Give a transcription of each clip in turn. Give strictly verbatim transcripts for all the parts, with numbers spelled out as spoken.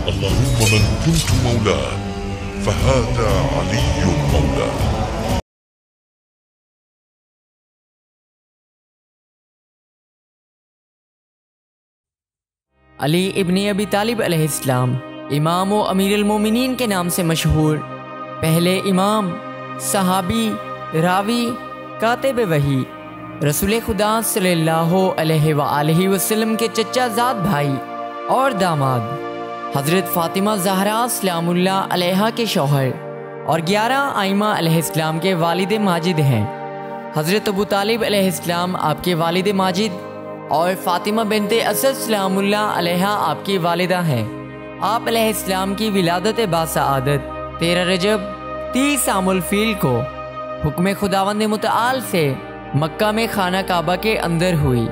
اللهم من كنت مولاه فهذا علي مولاه. علی ابن ابی طالب علیہ السلام امام و امیر المومنین کے نام سے مشہور پہلے امام، صحابی، راوی، کاتب وحی، رسول خدا صلی اللہ علیہ وآلہ وسلم کے چچا زاد بھائی اور داماد، حضرت فاطمہ زہرا سلام اللہ علیہا کے شوہر اور گیارہ ائمہ علیہ السلام کے والد ماجد ہیں۔ حضرت ابو طالب علیہ السلام آپ کے والد ماجد اور فاطمہ بنت اسد سلام اللہ علیہا آپ کی والدہ ہیں۔ آپ علیہ السلام کی ولادت باسعادت تیرہ رجب تیس عام الفیل کو حکم خداوند متعال سے مکہ میں خانہ کعبہ کے اندر ہوئی۔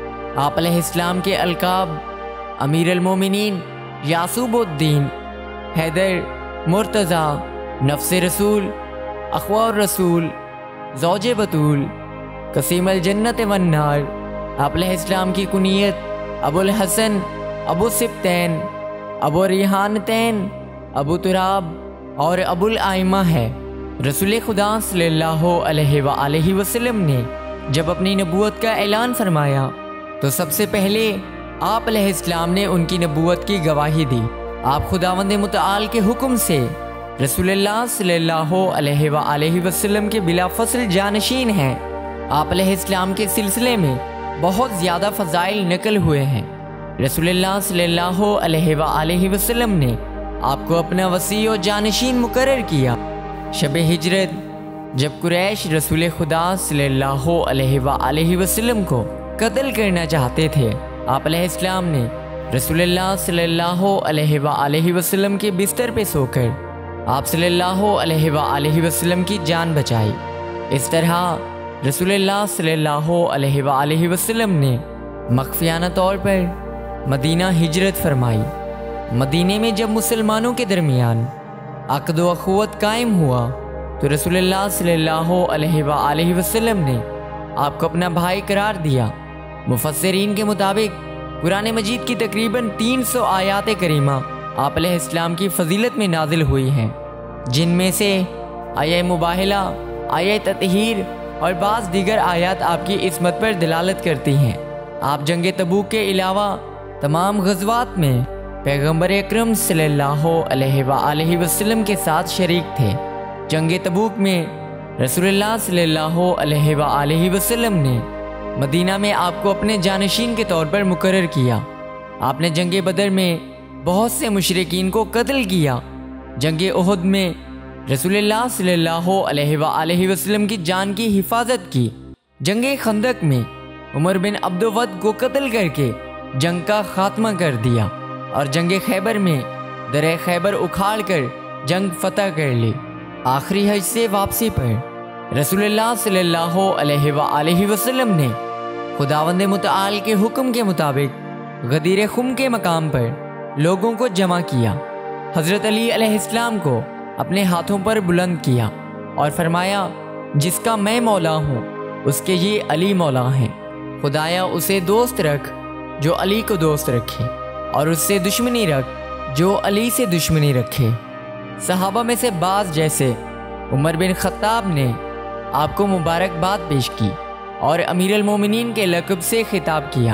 آپ علیہ السلام کے القاب امیر المومنین، یعصوب الدین، حیدر، مرتضیٰ، نفس رسول، اخوہ الرسول، زوج بطول، قسیم الجنت والنار۔ آپ علیہ السلام کی کنیت ابو الحسن، ابو سبتین، ابو ریحانتین، ابو تراب اور ابو الائمہ ہے۔ رسول خدا صلی اللہ علیہ وآلہ وسلم نے جب اپنی نبوت کا اعلان فرمایا تو سب سے پہلے آپ علیہ السلام نے ان کی نبوت کی گواہی دی۔ آپ خداوند متعال کے حکم سے رسول اللہ صلی اللہ علیہ وآلہ وسلم کے بلا فصل جانشین ہیں۔ آپ علیہ السلام کے سلسلے میں بہت زیادہ فضائل نقل ہوئے ہیں۔ رسول اللہ صلی اللہ علیہ وآلہ وسلم نے آپ کو اپنا وصی و جانشین مقرر کیا۔ شب ہجرت جب قریش رسول خدا صلی اللہ علیہ وآلہ وسلم کو قتل کرنا چاہتے تھے، آپ علیہ السلام نے رسول اللہ صلی اللہ علیہ وآلہ وسلم کے بستر پہ سو کر آپ صلی اللہ علیہ وآلہ وسلم کی جان بچائی۔ اس طرح رسول اللہ صلی اللہ علیہ وآلہ وسلم نے مخفیانہ طور پر مدینہ ہجرت فرمائی۔ مدینہ میں جب مسلمانوں کے درمیان عقد و اخوت قائم ہوا تو رسول اللہ صلی اللہ علیہ وآلہ وسلم نے آپ کو اپنا بھائی قرار دیا۔ مفسرین کے مطابق قرآن مجید کی تقریباً تین سو آیات کریمہ آپ علیہ السلام کی فضیلت میں نازل ہوئی ہیں، جن میں سے آیہ مباہلہ، آیہ تطہیر اور بعض دیگر آیات آپ کی عصمت پر دلالت کرتی ہیں۔ آپ جنگ تبوک کے علاوہ تمام غزوات میں پیغمبر اکرم صلی اللہ علیہ وآلہ وسلم کے ساتھ شریک تھے۔ جنگ تبوک میں رسول اللہ صلی اللہ علیہ وآلہ وسلم نے مدینہ میں آپ کو اپنے جانشین کے طور پر مقرر کیا۔ آپ نے جنگ بدر میں بہت سے مشرکین کو قتل کیا۔ جنگ احد میں رسول اللہ صلی اللہ علیہ وآلہ وسلم کی جان کی حفاظت کی۔ جنگ خندق میں عمر بن عبد ود کو قتل کر کے جنگ کا خاتمہ کر دیا، اور جنگ خیبر میں درِ خیبر اکھاڑ کر جنگ فتح کر لی۔ آخری حج سے واپسی پر رسول اللہ صلی اللہ علیہ وآلہ وسلم نے خداوند متعال کے حکم کے مطابق غدیر خم کے مقام پر لوگوں کو جمع کیا۔ حضرت علی علیہ السلام کو اپنے ہاتھوں پر بلند کیا اور فرمایا، جس کا میں مولا ہوں اس کے یہ علی مولا ہیں۔ خدایا اسے دوست رکھ جو علی کو دوست رکھے، اور اس سے دشمنی رکھ جو علی سے دشمنی رکھے۔ صحابہ میں سے بعض جیسے عمر بن خطاب نے آپ کو مبارکباد پیش کی اور امیر المومنین کے لقب سے خطاب کیا۔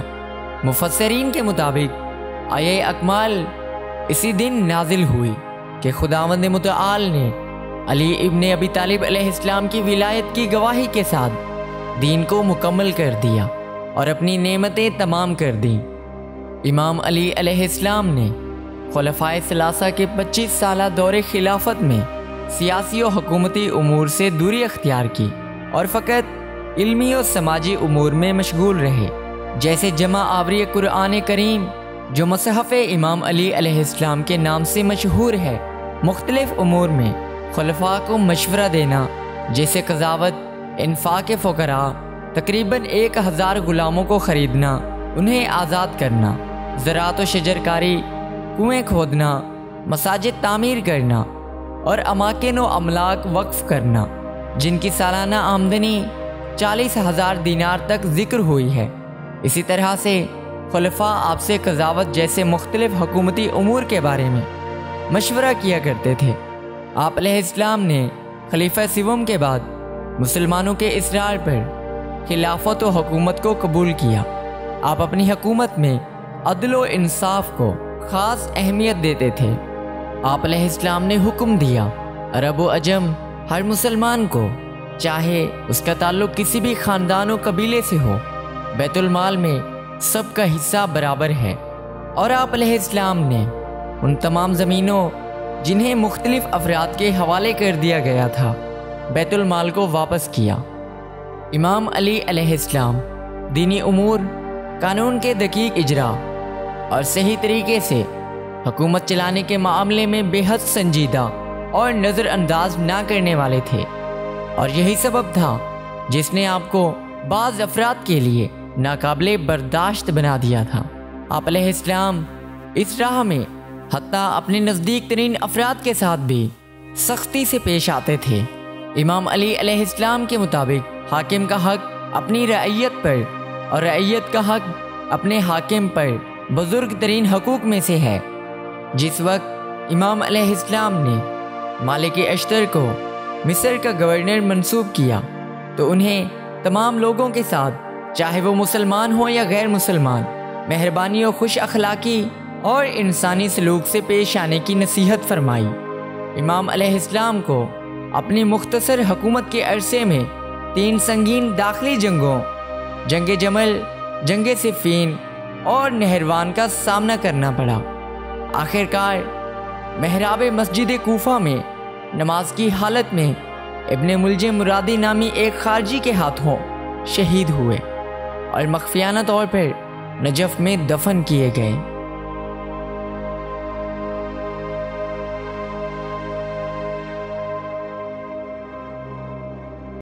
مفسرین کے مطابق آیہ اکمال اسی دن نازل ہوئی کہ خداوند متعال نے علی ابن ابی طالب علیہ السلام کی ولایت کی گواہی کے ساتھ دین کو مکمل کر دیا اور اپنی نعمتیں تمام کر دیں۔ امام علی علیہ السلام نے خلفائے ثلاثہ کے پچیس سالہ دور خلافت میں سیاسی و حکومتی امور سے دوری اختیار کی اور فقط علمی و سماجی امور میں مشغول رہے، جیسے جمع آوری قرآن کریم جو مصحف امام علی علیہ السلام کے نام سے مشہور ہے۔ مختلف امور میں خلفاء کو مشورہ دینا، جیسے قضاوت، انفاق فقراء، تقریباً ایک ہزار غلاموں کو خریدنا، انہیں آزاد کرنا، زراعت و شجرکاری، کنویں کھودنا، مساجد تعمیر کرنا اور اماکن و املاک وقف کرنا، جن کی سالانہ آمدنی چالیس ہزار دینار تک ذکر ہوئی ہے۔ اسی طرح سے خلفاء آپ سے قضاوت جیسے مختلف حکومتی امور کے بارے میں مشورہ کیا کرتے تھے۔ آپ علیہ السلام نے خلیفہ سوم کے بعد مسلمانوں کے اصرار پر خلافت و حکومت کو قبول کیا۔ آپ اپنی حکومت میں عدل و انصاف کو خاص اہمیت دیتے تھے۔ آپ علیہ السلام نے حکم دیا عرب و عجم ہر مسلمان کو، چاہے اس کا تعلق کسی بھی خاندان و قبیلے سے ہو، بیت المال میں سب کا حصہ برابر ہے۔ اور آپ علیہ السلام نے ان تمام زمینوں جنہیں مختلف افراد کے حوالے کر دیا گیا تھا بیت المال کو واپس کیا۔ امام علی علیہ السلام دینی امور، قانون کے دقیق اجرا اور صحیح طریقے سے حکومت چلانے کے معاملے میں بے حد سنجیدہ اور نظر انداز نہ کرنے والے تھے، اور یہی سبب تھا جس نے آپ کو بعض افراد کے لیے ناقابل برداشت بنا دیا تھا۔ آپ علیہ السلام اس راہ میں حتیٰ اپنے نزدیک ترین افراد کے ساتھ بھی سختی سے پیش آتے تھے۔ امام علی علیہ السلام کے مطابق حاکم کا حق اپنی رعیت پر اور رعیت کا حق اپنے حاکم پر بزرگ ترین حقوق میں سے ہے۔ جس وقت امام علیہ السلام نے مالک اشتر کو مصر کا گورنر منصوب کیا تو انہیں تمام لوگوں کے ساتھ، چاہے وہ مسلمان ہوں یا غیر مسلمان، مہربانی و خوش اخلاقی اور انسانی سلوک سے پیش آنے کی نصیحت فرمائی۔ امام علیہ السلام کو اپنی مختصر حکومت کے عرصے میں تین سنگین داخلی جنگوں، جنگ جمل، جنگ صفین اور نہروان کا سامنا کرنا پڑا۔ آخر کار محراب مسجد کوفہ میں نماز کی حالت میں ابن ملجم مرادی نامی ایک خارجی کے ہاتھوں شہید ہوئے اور مخفیانہ طور پر نجف میں دفن کیے گئے۔